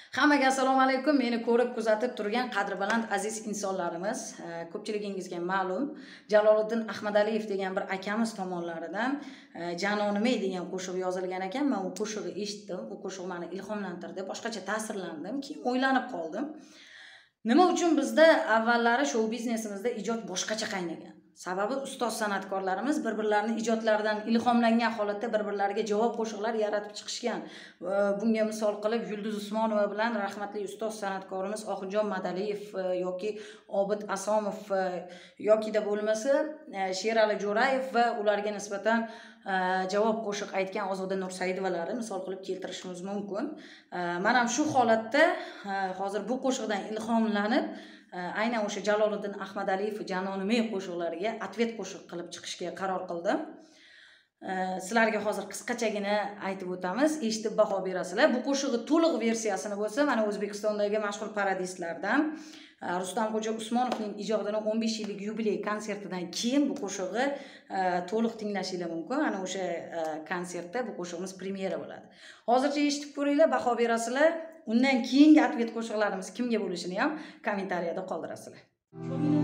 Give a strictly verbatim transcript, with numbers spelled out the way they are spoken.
Hammaga assalomu alaykum. Meni ko'rib kuzatib turgan qadrbaland aziz insonlarimiz, ko'pchiligingizga ma'lum, Jaloliddin Ahmadaliyev degan bir akamiz tomonlaridan Janonimey degan qo'shiq yozilgan ekan. Men u qo'shiqni eshitdim, u qo'shiq meni ilhomlantirdi, boshqacha ta'sirlandim, keyin o'ylanib qoldim. Nima uchun bizda avvallari shou biznesimizda ijod boshqacha qaynagan? Sababi ustoz san'atkorlarimiz bir-birlarining ijodlaridan ilhomlangan holatda bir-birlariga javob qo'shiqlar yaratib chiqishgan. Bunga misol qilib Yulduz Usmonova bilan rahmatli ustoz san'atkorimiz Oxunjon Madaliyev yoki Obid Asomov yoki da bo'lmasa Sherali Jo'rayev va ularga nisbatan javob qo'shiq aytgan Ozoda Nursaidovlarni misol qilib keltirishimiz mumkin. Men ham shu holatda hozir bu qo'shiqdan ilhomlanib aynan o'sha Jaloliddin Ahmadaliyev Janonimey qo'shiqlariga atvet qo'shiq qilib chiqishga qaror qildim. Sizlarga hozir qisqachagina aytib o'tamiz, eshitib baho berasizlar. Bu qo'shiqning to'liq versiyasini bo'lsa, mana O'zbekistondagi mashhur parodistlardan Rustamxo'ja Usmonovning ijodining o'n besh yillik yubiley konsertidan keyin bu qo'shiqni to'liq tinglashingiz mumkin. Ana o'sha konsertda bu qo'shiqimiz premyera bo'ladi. Hozircha eshitib ko'ringlar, baho berasizlar. Undan keyingi atvet qo'shiqlarimiz kimga bo'lishini ham kommentariyada qoldirasizlar.